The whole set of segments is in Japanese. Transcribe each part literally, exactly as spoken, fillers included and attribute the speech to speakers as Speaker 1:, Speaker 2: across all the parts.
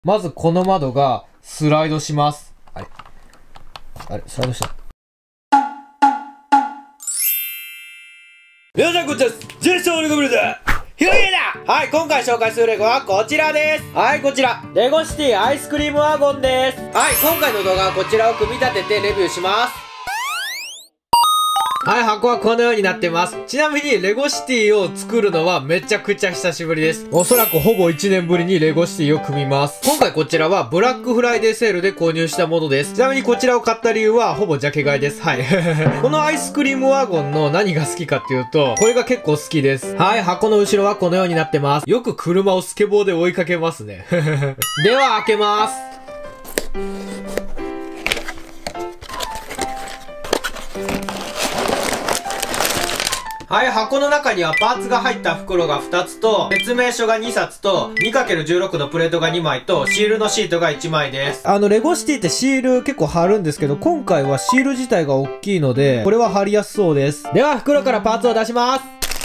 Speaker 1: まずこの窓がスライドします。あれあれスライドした。皆さんこんにちは。ジェイソン・レゴブルだ。ひろげだ。はい、今回紹介するレゴはこちらです。はい、こちら。レゴシティアイスクリームワゴンです。はい、今回の動画はこちらを組み立ててレビューします。はい、箱はこのようになってます。ちなみに、レゴシティを作るのはめちゃくちゃ久しぶりです。おそらくほぼいちねんぶりにレゴシティを組みます。今回こちらはブラックフライデーセールで購入したものです。ちなみにこちらを買った理由はほぼジャケ買いです。はい。このアイスクリームワゴンの何が好きかっていうと、これが結構好きです。はい、箱の後ろはこのようになってます。よく車をスケボーで追いかけますね。では開けます。はい、箱の中にはパーツが入った袋がふたつと、説明書がにさつと、にかけるじゅうろく のプレートがにまいと、シールのシートがいちまいです。あの、レゴシティってシール結構貼るんですけど、今回はシール自体が大きいので、これは貼りやすそうです。では、袋からパーツを出します。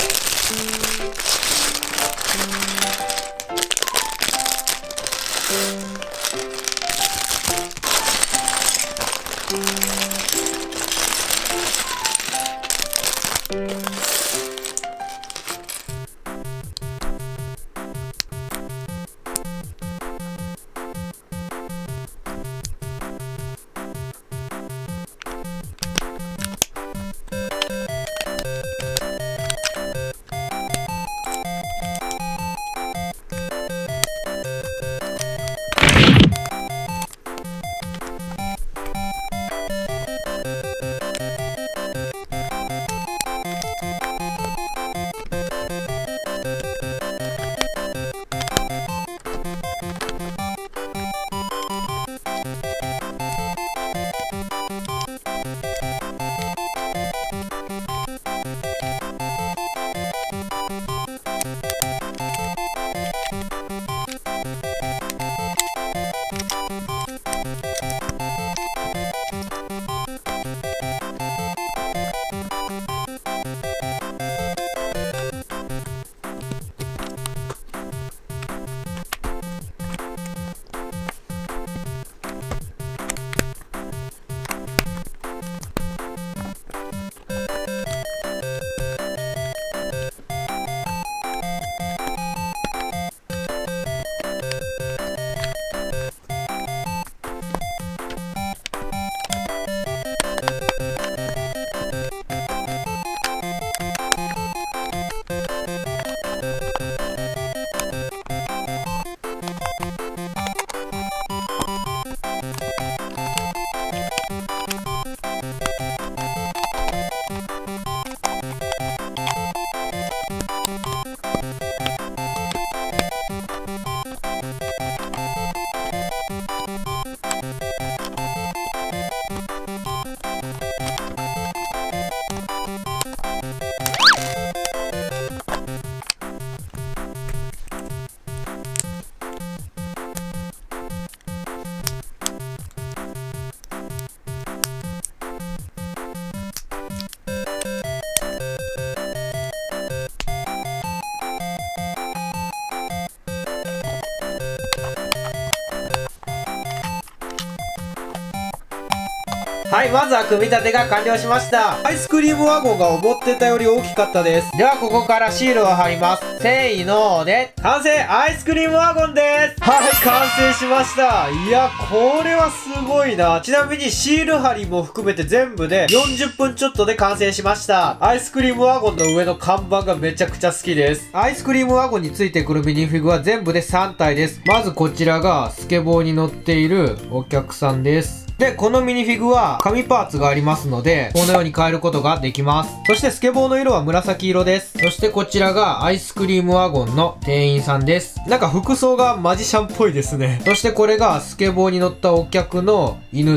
Speaker 1: はい、まずは組み立てが完了しました。アイスクリームワゴンが思ってたより大きかったです。では、ここからシールを貼ります。せーので、完成アイスクリームワゴンです。はい、完成しました。いや、これはすごいな。ちなみにシール貼りも含めて全部でよんじゅっぷんちょっとで完成しました。アイスクリームワゴンの上の看板がめちゃくちゃ好きです。アイスクリームワゴンについてくるミニフィグは全部でさんたいです。まずこちらがスケボーに乗っているお客さんです。で、このミニフィグは紙パーツがありますので、このように変えることができます。そしてスケボーの色は紫色です。そしてこちらがアイスクリームワゴンの店員さんです。なんか服装がマジシャンっぽいですね。そしてこれがスケボーに乗ったお客の犬です。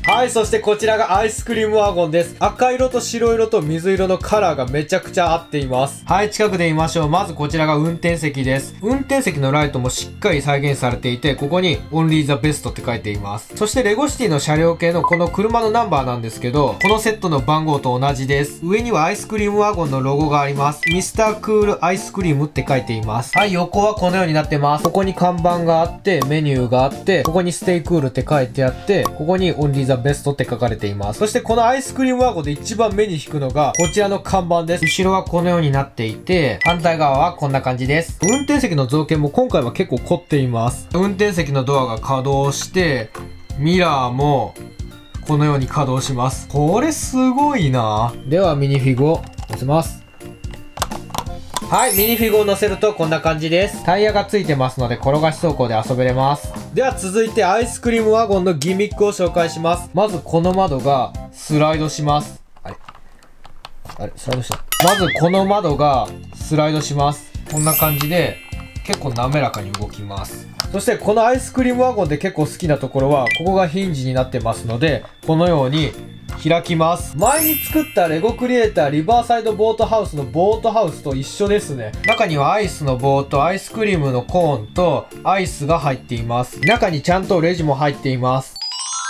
Speaker 1: はい、そしてこちらがアイスクリームワゴンです。赤色と白色と水色のカラーがめちゃくちゃ合っています。はい、近くで見ましょう。まずこちらが運転席です。運転席のライトもしっかり再現されていて、ここに Only the Best って書いています。そしてレゴシティの車両系のこの車のナンバーなんですけど、このセットの番号と同じです。上にはアイスクリームワゴンのロゴがあります。ミスタークールアイスクリームって書いています。はい、横はこのようになってます。ここに看板があって、メニューがあって、ここにステイクールって書いてあって、ここに Only the Best って書かれています。そしてこのアイスクリームワゴンで一番目に引くのが、こちらの看板です。後ろはこのようになっていて、反対側はこんな感じです。運転席の造形も今回は結構凝っています。運転席のドアが稼働して、ミラーもこのように稼働します。これすごいな。ではミニフィグを乗せます。はい、ミニフィグを乗せるとこんな感じです。タイヤがついてますので転がし走行で遊べれます。では続いてアイスクリームワゴンのギミックを紹介します。まずこの窓がスライドします。あれあれスライドした。まずこの窓がスライドします。こんな感じで結構滑らかに動きます。そしてこのアイスクリームワゴンで結構好きなところは、ここがヒンジになってますので、このように開きます。前に作ったレゴクリエイターリバーサイドボートハウスのボートハウスと一緒ですね。中にはアイスの棒とアイスクリームのコーンとアイスが入っています。中にちゃんとレジも入っています。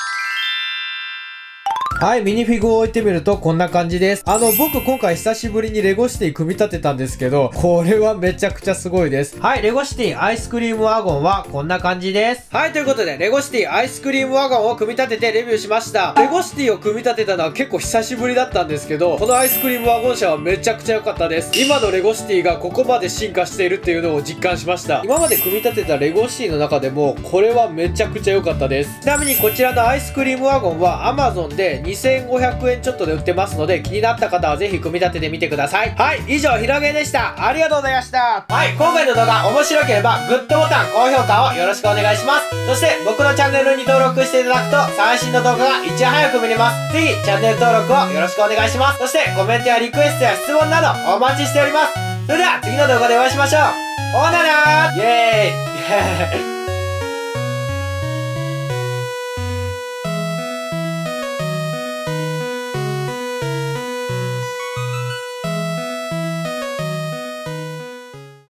Speaker 1: はい、ミニフィグを置いてみるとこんな感じです。あの、僕今回久しぶりにレゴシティ組み立てたんですけど、これはめちゃくちゃすごいです。はい、レゴシティアイスクリームワゴンはこんな感じです。はい、ということで、レゴシティアイスクリームワゴンを組み立ててレビューしました。レゴシティを組み立てたのは結構久しぶりだったんですけど、このアイスクリームワゴン車はめちゃくちゃ良かったです。今のレゴシティがここまで進化しているっていうのを実感しました。今まで組み立てたレゴシティの中でも、これはめちゃくちゃ良かったです。ちなみにこちらのアイスクリームワゴンは Amazon でにせんごひゃくえんちょっとで売ってますので、気になった方はぜひ組み立ててみてください。はい、以上ひろげでした。ありがとうございました。はい、今回の動画面白ければグッドボタン、高評価をよろしくお願いします。そして僕のチャンネルに登録していただくと最新の動画がいち早く見れます。ぜひチャンネル登録をよろしくお願いします。そしてコメントやリクエストや質問などお待ちしております。それでは次の動画でお会いしましょう。ほななーイエーイ